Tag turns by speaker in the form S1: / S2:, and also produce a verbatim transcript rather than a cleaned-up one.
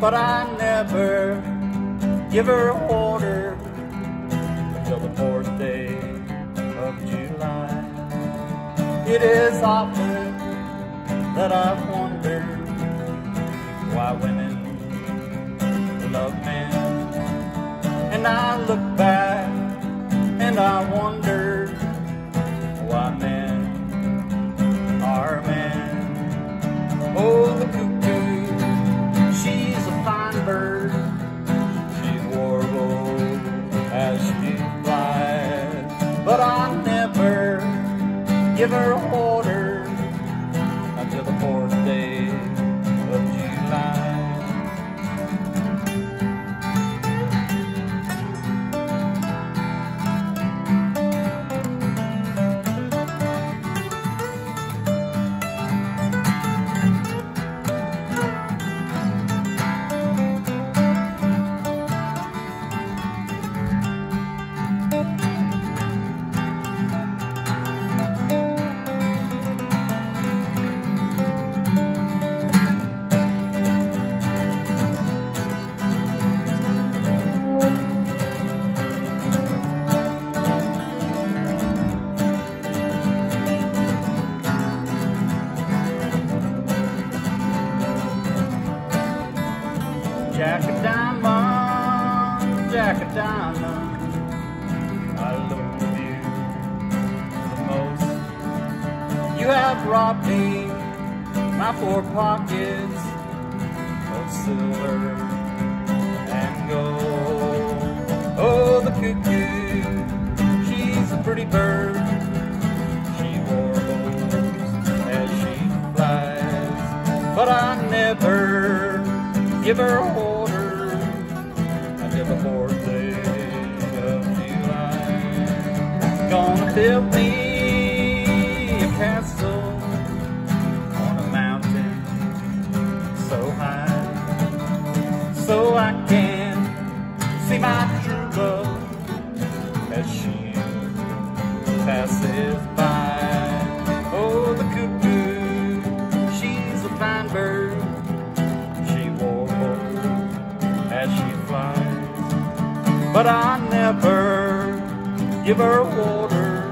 S1: but I never give her order until the fourth day of July. It is often that I've wondered why women love men, and I look back and I wonder why men are men. Oh, the cuckoo, she's a fine bird. She warbles as she flies, but I never give her orders until the fourth day of July. Jack a diamond, Jack a diamond, I love you the most. You have robbed me, my four pockets of silver and gold. Oh, the cuckoo, she's a pretty bird. She warbles as she flies, but I never give her orders until the fourth day of July. Gonna build me a castle on a mountain so high, so I can see my true love as she passes by. Oh, the cuckoo, she's a fine bird. As she flies, but I never give her orders